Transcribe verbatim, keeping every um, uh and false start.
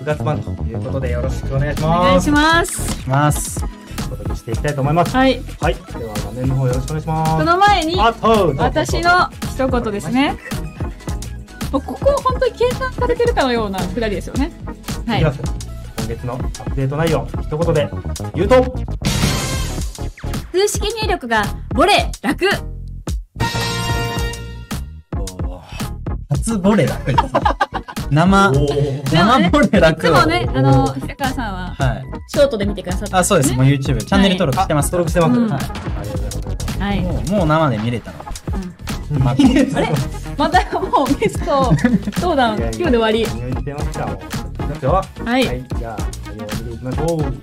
部活版ということでよろしくお願いしおます。 願いします。 します。 お届けしていきたいと思います。 はい。 はい。では画面の方よろしくお願いします。 その前にあっと私の一言ですね。もうここ本当に計算されてるかのようなくだりですよね。はいい。 きます。今月のアップデート内容一言で言うと、 数式入力がボレ楽。 初ボレ楽です。生、 おー生ボレい楽を。 つもね、あの平川さんははい。 ショートで見てくださってあ、そうです。もう YouTube チャンネル登録してます。 登録してます。 うんはい。ありがとうございます。 はい。 もう、もう生で見れたの。 うんまああれまたもうゲスト相談今日で終わり。 何を言ってますかもう。いきますよ。 はいはい。じゃあ、始めていきましょう。